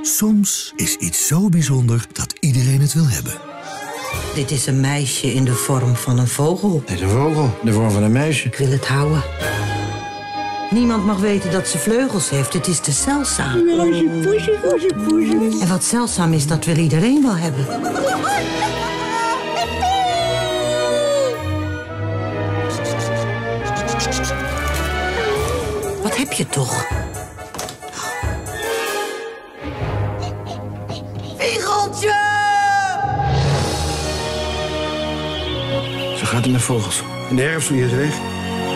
Soms is iets zo bijzonder dat iedereen het wil hebben. Dit is een meisje in de vorm van een vogel. Het is een vogel, in de vorm van een meisje. Ik wil het houden. Niemand mag weten dat ze vleugels heeft. Het is te zeldzaam. En wat zeldzaam is, dat wil iedereen wel hebben. Wat heb je toch? Viegeltje! Zo gaat het met vogels. In de herfst vliegen ze weg.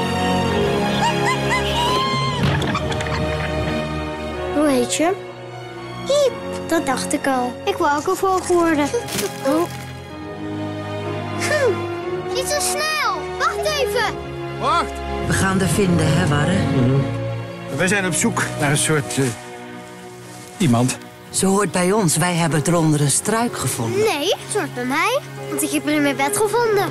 Hoe heet je? Iep, dat dacht ik al. Ik wil ook een vogel worden. Oh. Niet zo snel! Wacht even! Wacht! We gaan er vinden, hè, Warre? Wij zijn op zoek naar een soort... iemand. Ze hoort bij ons. Wij hebben het er onder een struik gevonden. Nee, het hoort bij mij. Want ik heb haar in mijn bed gevonden.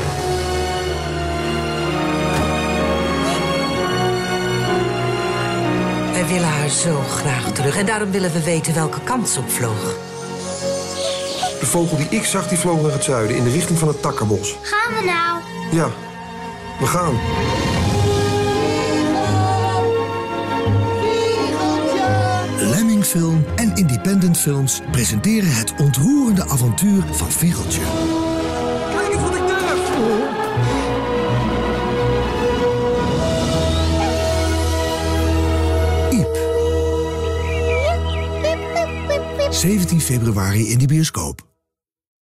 Wij willen haar zo graag terug. En daarom willen we weten welke kant ze op vloog. De vogel die ik zag, die vloog naar het zuiden, in de richting van het takkenbos. Gaan we nou? Ja, we gaan. Lemming Film en Independent Films presenteren het ontroerende avontuur van Viegeltje. Kijk eens wat ik durf! 17 februari in de bioscoop.